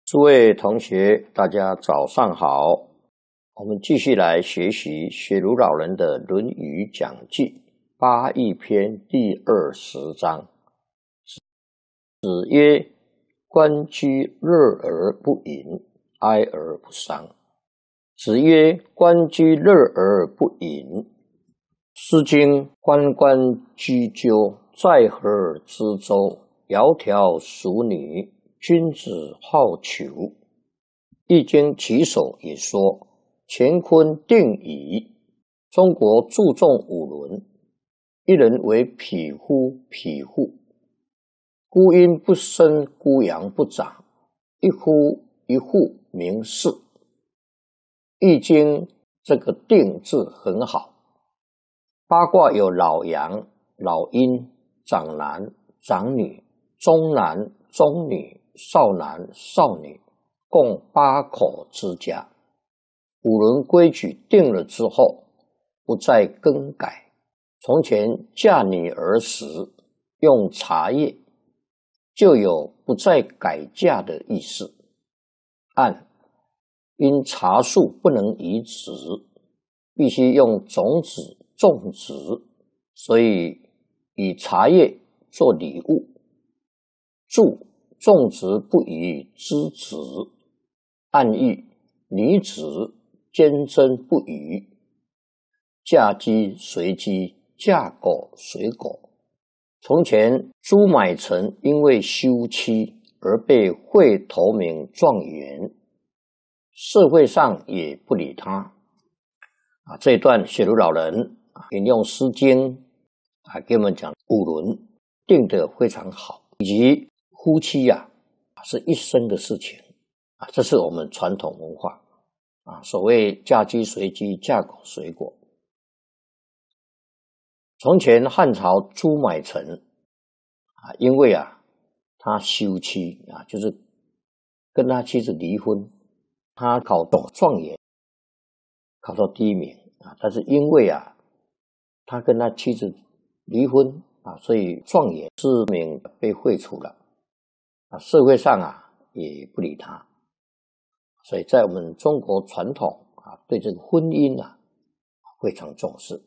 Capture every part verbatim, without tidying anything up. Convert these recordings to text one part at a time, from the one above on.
诸位同学，大家早上好。我们继续来学习学儒老人的《论语讲记》八义篇第二十章。子曰：关雎，乐而不淫，哀而不伤。子曰：关雎，乐而不淫。诗经：关关雎鸠，在河而知舟。窈窕淑女，君子好逑。易经其首也说：乾坤定矣。中国注重五伦，一人为匹夫，匹妇。孤阴不生，孤阳不长，一夫一妇名士。易经这个定字很好。八卦有老阳、老阴、长男、长女、中男、中女、少男、少女，共八口之家。五伦规矩定了之后，不再更改。从前嫁女儿时用茶叶，就有不再改嫁的意思。按因茶树不能移植，必须用种子种植，所以以茶叶做礼物。注种植不宜枝植，暗喻女子坚贞不渝。嫁鸡随鸡，嫁狗随狗。从前朱买臣因为休妻而被会头名状元，社会上也不理他。啊，这一段学儒老人引用《诗经》啊，给我们讲五伦定得非常好，以及夫妻啊是一生的事情啊，这是我们传统文化啊。所谓嫁鸡随鸡，嫁狗随狗。从前汉朝朱买臣啊，因为啊他休妻啊，就是跟他妻子离婚，他考中状元，考到第一名啊，但是因为啊他跟他妻子离婚啊，所以状元之名被废除了啊，社会上啊也不理他。所以在我们中国传统啊，对这个婚姻啊非常重视。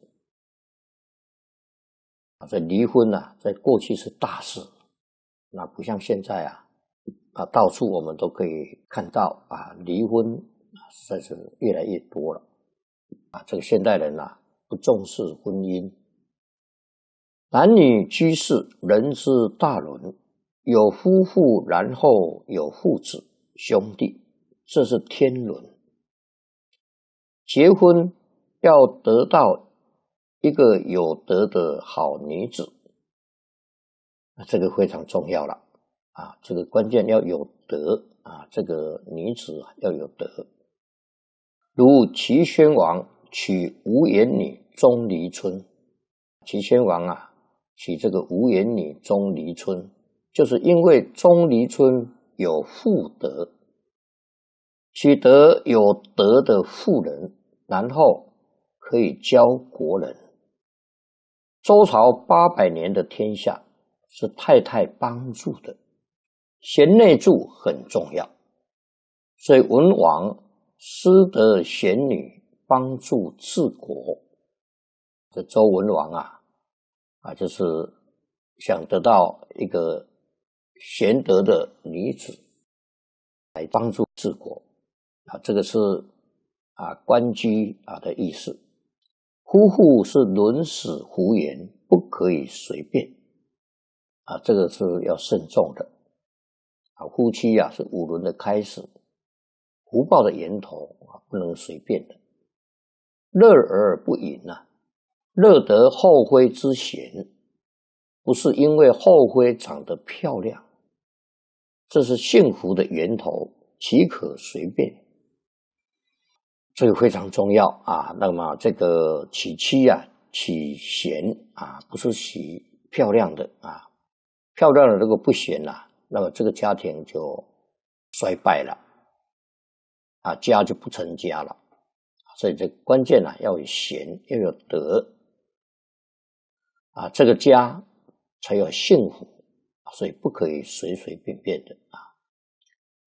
所以离婚啊，在过去是大事，那不像现在啊，啊到处我们都可以看到啊，离婚啊实在是越来越多了啊。这个现代人啊，不重视婚姻。男女居士，人之大伦，有夫妇，然后有父子兄弟，这是天伦。结婚要得到一个有德的好女子，这个非常重要了啊！这个关键要有德啊，这个女子要有德。如齐宣王娶无颜女钟离春，齐宣王啊娶这个无颜女钟离春，就是因为钟离春有妇德，取得有德的妇人，然后可以教国人。周朝八百年的天下是太太帮助的，贤内助很重要，所以文王失得贤女，帮助治国。这周文王啊，啊，就是想得到一个贤德的女子来帮助治国啊，这个是啊关雎啊的意思。夫妇是伦始胡言，不可以随便啊，这个是要慎重的啊。夫妻啊是五伦的开始，福报的源头啊，不能随便的。乐而不淫啊，乐得后妃之贤，不是因为后妃长得漂亮，这是幸福的源头，岂可随便？这个非常重要啊。那么这个娶妻啊，娶贤啊，不是娶漂亮的啊。漂亮的如果不贤啊，那么这个家庭就衰败了啊，家就不成家了。所以这关键啊，要有贤，要有德啊，这个家才有幸福，所以不可以随随便便的啊。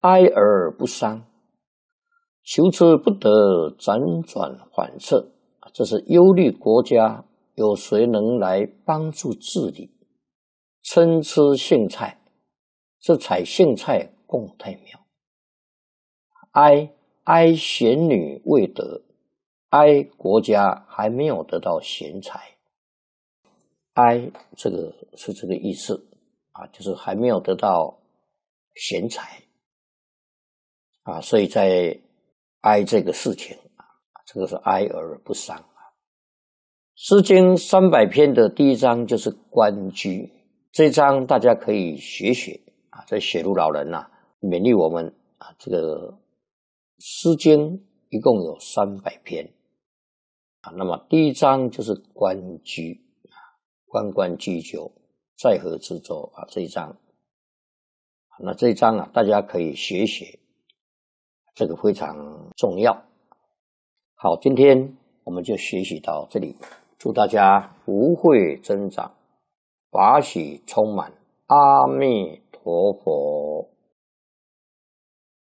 哀而不伤，求之不得，辗转反侧。这是忧虑国家有谁能来帮助治理？参差荇菜，这采荇菜共太妙。哀哀贤女未得，哀国家还没有得到贤才。哀这个是这个意思啊，就是还没有得到贤才啊，所以在哀这个事情啊，这个是哀而不伤啊。诗经三百篇的第一章就是关雎，这一章大家可以学学啊，这写入老人啊，勉励我们啊，这个诗经一共有三百篇啊，那么第一章就是关雎，关关雎鸠，在河之洲啊，这一章，那这一章啊，大家可以学一学，这个非常重要。好，今天我们就学习到这里，祝大家福慧增长，法喜充满，阿弥陀佛。